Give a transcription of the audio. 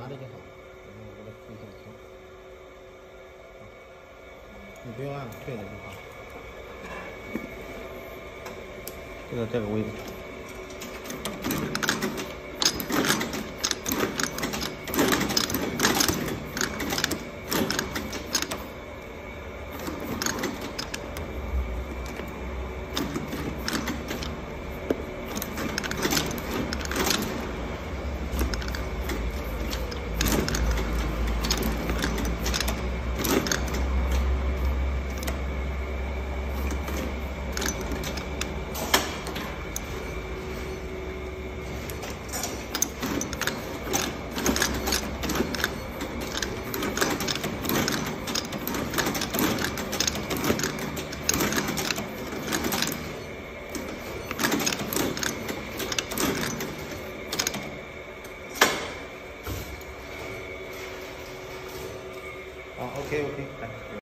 拿着就好，然后我给它推下去。你不用按，退了就好。就在这个位置。好 ，OK， 来。